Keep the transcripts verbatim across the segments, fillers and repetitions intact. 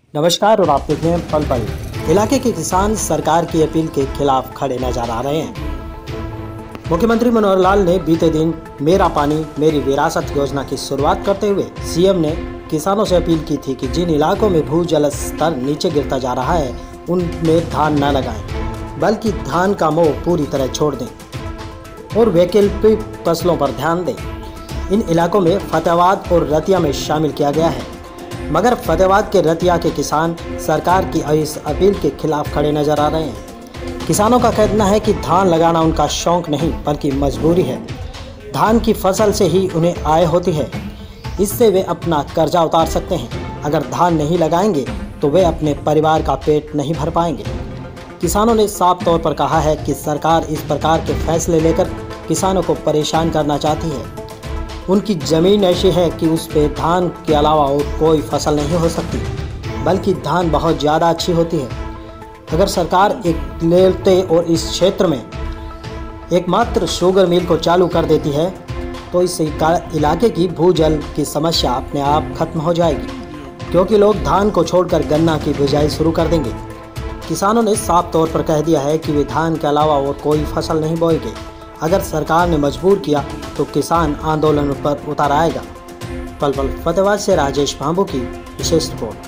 नमस्कार और आप देख रहे हैं पल पल। इलाके के किसान सरकार की अपील के खिलाफ खड़े नजर आ रहे हैं। मुख्यमंत्री मनोहर लाल ने बीते दिन मेरा पानी मेरी विरासत योजना की शुरुआत करते हुए सीएम ने किसानों से अपील की थी कि जिन इलाकों में भूजल स्तर नीचे गिरता जा रहा है उनमें धान न लगाएं, बल्कि धान का मोह पूरी तरह छोड़ दें और वैकल्पिक फसलों पर ध्यान दें। इन इलाकों में फतेहाबाद और रतिया में शामिल किया गया है, मगर फतेहाबाद के रतिया के किसान सरकार की इस अपील के खिलाफ खड़े नजर आ रहे हैं। किसानों का कहना है कि धान लगाना उनका शौक नहीं बल्कि मजबूरी है। धान की फसल से ही उन्हें आय होती है, इससे वे अपना कर्जा उतार सकते हैं। अगर धान नहीं लगाएंगे तो वे अपने परिवार का पेट नहीं भर पाएंगे। किसानों ने साफ तौर पर कहा है कि सरकार इस प्रकार के फैसले लेकर किसानों को परेशान करना चाहती है। उनकी ज़मीन ऐसी है कि उस पर धान के अलावा और कोई फसल नहीं हो सकती, बल्कि धान बहुत ज़्यादा अच्छी होती है। अगर सरकार एक लेते और इस क्षेत्र में एकमात्र शुगर मिल को चालू कर देती है तो इस इलाके की भूजल की समस्या अपने आप खत्म हो जाएगी, क्योंकि लोग धान को छोड़कर गन्ना की बिजाई शुरू कर देंगे। किसानों ने साफ तौर पर कह दिया है कि वे धान के अलावा और कोई फसल नहीं बोएंगे। अगर सरकार ने मजबूर किया तो किसान आंदोलन पर उतर आएगा। पल पल फतेहाबाद से राजेश भांबू की विशेष रिपोर्ट।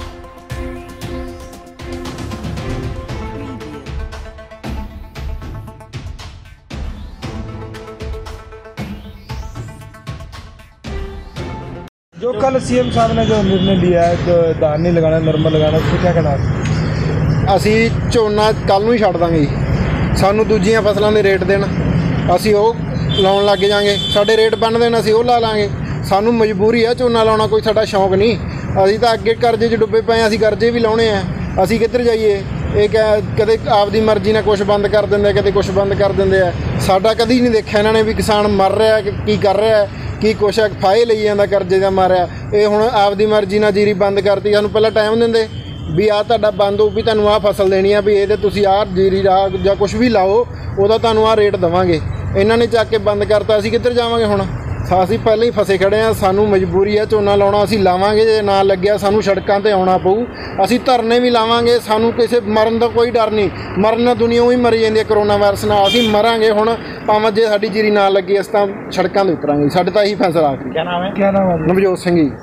जो कल सीएम साहब ने जो निर्णय लिया है, जो धान नहीं लगाना नरमा लगाना, उसको क्या कहना है? ਅਸੀਂ ਝੋਨਾ ਕੱਲ ਨੂੰ ਹੀ ਛੱਡ ਦਾਂਗੇ ਜੀ। ਸਾਨੂੰ ਦੂਜੀਆਂ ਫਸਲਾਂ ਦੇ ਰੇਟ ਦੇਣ, ਅਸੀਂ ਉਹ ਲਾਉਣ ਲੱਗ ਜਾਾਂਗੇ। ਸਾਡੇ ਰੇਟ ਬਣ ਦੇਣ, ਅਸੀਂ ਉਹ ਲਾ ਲਾਂਗੇ। ਸਾਨੂੰ ਮਜਬੂਰੀ ਆ ਝੋਨਾ ਲਾਉਣਾ, ਕੋਈ ਸਾਡਾ ਸ਼ੌਂਕ ਨਹੀਂ। ਅਸੀਂ ਤਾਂ ਅੱਗੇ ਕਰਜ਼ੇ 'ਚ ਡੁੱਬੇ ਪਏ, ਅਸੀਂ ਕਰਜ਼ੇ ਵੀ ਲਾਉਣੇ ਆ। ਅਸੀਂ ਕਿੱਧਰ ਜਾਈਏ? ਇਹ ਕਹਿ ਕਦੇ ਆਪਦੀ ਮਰਜ਼ੀ ਨਾਲ ਕੁਛ ਬੰਦ ਕਰ ਦਿੰਦੇ, ਕਦੇ ਕੁਛ ਬੰਦ ਕਰ ਦਿੰਦੇ ਆ। ਸਾਡਾ ਕਦੀ ਨਹੀਂ ਦੇਖਿਆ ਇਹਨਾਂ ਨੇ ਵੀ ਕਿਸਾਨ ਮਰ ਰਿਹਾ ਕੀ ਕਰ ਰਿਹਾ, ਕੀ ਕੁਛ ਫਾਹੇ ਲਈ ਜਾਂਦਾ ਕਰਜ਼ੇ ਦਾ ਮਾਰਿਆ। ਇਹ ਹੁਣ ਆਪਦੀ ਮਰਜ਼ੀ ਨਾਲ ਜੀਰੀ ਬੰਦ ਕਰਤੀ। ਸਾਨੂੰ ਪਹਿਲਾਂ ਟਾਈਮ ਦਿੰਦੇ ਵੀ ਆਹ ਤੁਹਾਡਾ ਬੰਦ ਹੋ ਵੀ ਤੁਹਾਨੂੰ ਆਹ ਫਸਲ ਦੇਣੀ ਆ, ਵੀ ਇਹਦੇ ਤੁਸੀਂ ਆਹ ਜੀਰੀ ਦਾ ਜਾਂ ਕੁਛ ਵੀ ਲਾਓ ਉਹਦਾ ਤੁਹਾਨੂੰ ਆਹ ਰੇਟ ਦੇਵਾਂਗੇ। ਇਹਨਾਂ ਨੇ ਚੱਕ ਕੇ ਬੰਦ ਕਰਤਾ। ਅਸੀਂ ਕਿੱਧਰ ਜਾਵਾਂਗੇ ਹੁਣ? ਅਸੀਂ ਪਹਿਲਾਂ ਹੀ ਫਸੇ ਖੜੇ ਆ। ਸਾਨੂੰ ਮਜਬੂਰੀ ਹੈ ਝੋਨਾ ਲਾਉਣਾ, ਅਸੀਂ ਲਾਵਾਂਗੇ। ਜੇ ਨਾ ਲੱਗਿਆ ਸਾਨੂੰ ਸੜਕਾਂ 'ਤੇ ਆਉਣਾ ਪਊ। ਅਸੀਂ ਧਰਨੇ ਵੀ ਲਾਵਾਂਗੇ। ਸਾਨੂੰ ਕਿਸੇ ਮਰਨ ਦਾ ਕੋਈ ਡਰ ਨਹੀਂ। ਮਰਨ ਦੁਨੀਆ ਹੀ ਮਰੀ ਜਾਂਦੀ ਹੈ ਕਰੋਨਾ ਵਾਇਰਸ ਨਾਲ। ਅਸੀਂ ਮਰਾਂਗੇ ਹੁਣ, ਭਾਵੇਂ ਜੇ ਸਾਡੀ ਜੀਰੀ ਨਾ ਲੱਗੀ ਅਸੀਂ ਤਾਂ ਸੜਕਾਂ 'ਤੇ ਉਤਰਾਂਗੇ। ਸਾਡੇ ਤਾਂ ਇਹੀ ਫੈਸਲਾ ਆਖਰੀ। क्या नाम है? क्या नाम है? नवजोत सिंह जी।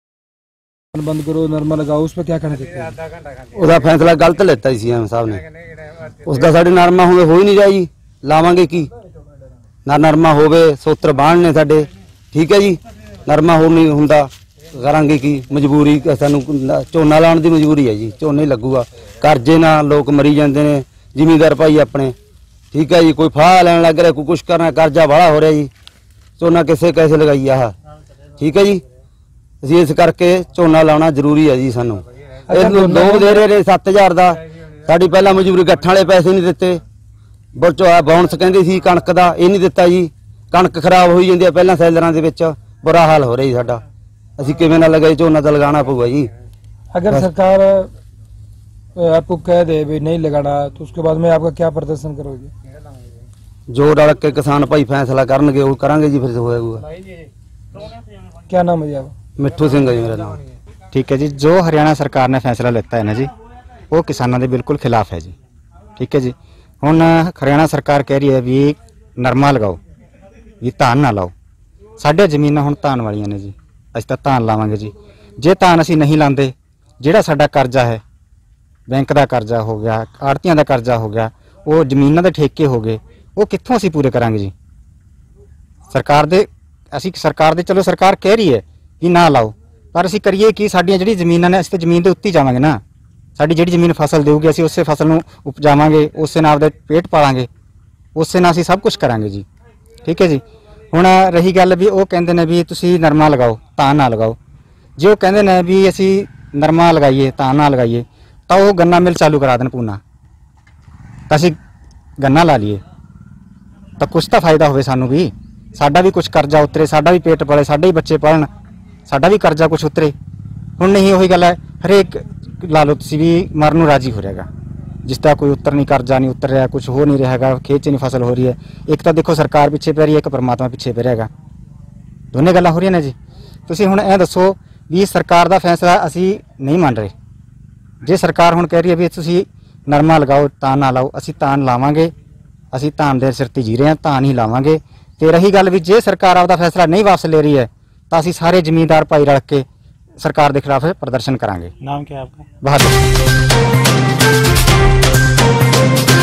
बंद करो नरमा लगाओ, उस पर क्या कहना चाहते हैं? ਉਹਦਾ ਫੈਸਲਾ ਗਲਤ ਲੈਤਾ ਸੀ ਸੀਐਮ ਸਾਹਿਬ ਨੇ। ਉਸਦਾ ਸਾਡੇ ਨਰਮਾ ਹੋਵੇ ਹੋ ਹੀ ਨਹੀਂ ਰਿਹਾ ਜੀ। ਲਾਵਾਂਗੇ ਕੀ? ਨਾ ਨਰਮਾ ਹੋਵੇ, ਸੋਤਰ ਬਾਣ ਨੇ ਸਾਡੇ, ਠੀਕ ਹੈ ਜੀ। ਨਰਮਾ ਹੋ ਨਹੀਂ ਹੁੰਦਾ, ਕਰਾਂਗੇ ਕੀ? ਮਜਬੂਰੀ ਸਾਨੂੰ ਝੋਨਾ ਲਾਉਣ ਦੀ ਮਜਬੂਰੀ ਹੈ ਜੀ। ਝੋਨੇ ਲੱਗੂਗਾ, ਕਰਜ਼ੇ ਨਾਲ ਲੋਕ ਮਰੀ ਜਾਂਦੇ ਨੇ ਜ਼ਿਮੀਂਦਾਰ ਭਾਈ ਆਪਣੇ, ਠੀਕ ਹੈ ਜੀ। ਕੋਈ ਫਾਹ ਲੈਣ ਲੱਗ ਰਿਹਾ, ਕੋਈ ਕੁਛ ਕਰਨਾ, ਕਰਜ਼ਾ ਵਾਲਾ ਹੋ ਰਿਹਾ ਜੀ। ਝੋਨਾ ਕਿਸੇ ਕੈਸੇ ਲਗਾਈ ਆਹ, ਠੀਕ ਹੈ ਜੀ। ਅਸੀਂ ਇਸ ਕਰਕੇ ਝੋਨਾ ਲਾਉਣਾ ਜ਼ਰੂਰੀ ਹੈ ਜੀ। ਸਾਨੂੰ ਇਹਨੂੰ ਦੋ ਦੇ ਰਹੇ ਨੇ ਸੱਤ ਹਜ਼ਾਰ ਦਾ। ਸਾਡੀ ਪਹਿਲਾਂ ਮਜ਼ਦੂਰੀ ਗੱਠਾਂ ਵਾਲੇ ਪੈਸੇ ਨਹੀਂ ਦਿੱਤੇ। ਬੋਚੋ ਬਾਉਂਸ ਕਹਿੰਦੇ ਸੀ ਕਣਕ ਦਾ, ਇਹ ਨਹੀਂ ਦਿੱਤਾ ਜੀ। ਕਣਕ ਖਰਾਬ ਹੋਈ ਜਾਂਦੀ ਹੈ ਪਹਿਲਾਂ ਸੈਲਰਾਂ ਦੇ ਵਿੱਚ, ਬੁਰਾ ਹਾਲ ਹੋ ਰਿਹਾ ਜੀ ਸਾਡਾ। ਅਸੀਂ ਕਿਵੇਂ ਨਾ ਲਗਾਈ, ਝੋਨਾ ਤਾਂ ਲਗਾਉਣਾ ਪਊਗਾ ਜੀ। अगर सरकार आपको कह दे भी नहीं लगाना तो उसके बाद में आपका क्या प्रदर्शन करोगे? ਜੋ ਰਲ ਕੇ ਕਿਸਾਨ ਭਾਈ ਫੈਸਲਾ ਕਰਨਗੇ ਉਹ ਕਰਾਂਗੇ ਜੀ। ਫਿਰ ਹੋਏਗਾ। क्या नाम है जी आपका? ਮਿੱਠੂ ਸਿੰਘ ਹੈ ਜੀ ਮੇਰਾ ਨਾਮ। ठीक है जी। जो हरियाणा सरकार ने फैसला लेता है ना जी, वो किसानों के बिल्कुल खिलाफ है जी। ठीक है जी। हुण हरियाणा सरकार कह रही है भी नरमा लगाओ, भी धान ना लाओ। साढ़े जमीनां हुण धान वालियां ने जी, असीं तां धान लावांगे जी। जे धान असीं नहीं लांदे, जिहड़ा साडा कर्जा है, बैंक का कर्जा हो गया, आड़तियां का कर्जा हो गया, वो जमीनां दे ठेके हो गए, वो कित्थों असीं पूरे करांगे जी? सरकार दे असीं सरकार दे चलो सरकार कह रही है कि ना लाओ, पर असीं करिए कि साडियां जिहड़ी जमीनां ने, असीं तो जमीन के उत्ते जावांगे ना। साडी जिहड़ी जमीन फसल देऊगी असीं उसे फसल नूं उपजावांगे, उससे नाल आपदे पेट पालांगे, उससे नाल असीं सब कुछ करांगे जी। ठीक है जी। हुण रही गल भी वो कहंदे ने भी तुसीं नरमा लगाओ, धान ना लगाओ। जे वो कहंदे ने भी असीं नरमा लगाइए, धान ना लगाइए, तां वो गन्ना मिल चालू करा देण पूना, तां असीं गन्ना ला लीए, तां कुछ तां फायदा होवे सानूं भी। साडा भी कुछ कर्जा उतरे, साडा भी पेट पले, साडे भी बच्चे पढ़न, साडा भी कर्जा कुछ उतरे। हुण नहीं वही गल है, हरेक ला लो तुसीं भी मरन नूं राजी हो रहेगा, जिसका कोई उत्तर नहीं, कर्जा नहीं उतर रहा, कुछ हो नहीं रहेगा, खेत च नहीं फसल हो रही है। एक तो देखो सरकार पिछे पै रही है, एक परमात्मा पिछे पै रहेगा। दोनों गल्लां हो रही ने जी। तुसीं हुण इह दसो भी सरकार का फैसला असीं नहीं मान रहे, ਜੇ ਸਰਕਾਰ ਹੁਣ ਕਹਿ ਰਹੀ ਹੈ ਵੀ ਤੁਸੀਂ ਨਰਮਾ ਲਗਾਓ ਧਾਨ ਨਾ ਲਾਓ, ਅਸੀਂ ਧਾਨ ਲਾਵਾਂਗੇ। ਅਸੀਂ ਧਾਨ ਦੇ ਸਿਰ ਤੇ ਜੀ ਰਹੇ ਹਾਂ, ਧਾਨ ਹੀ ਲਾਵਾਂਗੇ। ਤੇ ਰਹੀ ਗੱਲ ਵੀ ਜੇ ਸਰਕਾਰ ਆਪਦਾ ਫੈਸਲਾ ਨਹੀਂ ਵਾਪਸ ਲੈ ਰਹੀ ਹੈ ਤਾਂ ਅਸੀਂ ਸਾਰੇ ਜ਼ਮੀਂਦਾਰ ਭਾਈ ਰਲ ਕੇ सरकार के खिलाफ प्रदर्शन करांगे। नाम क्या है आपका? बहादुर।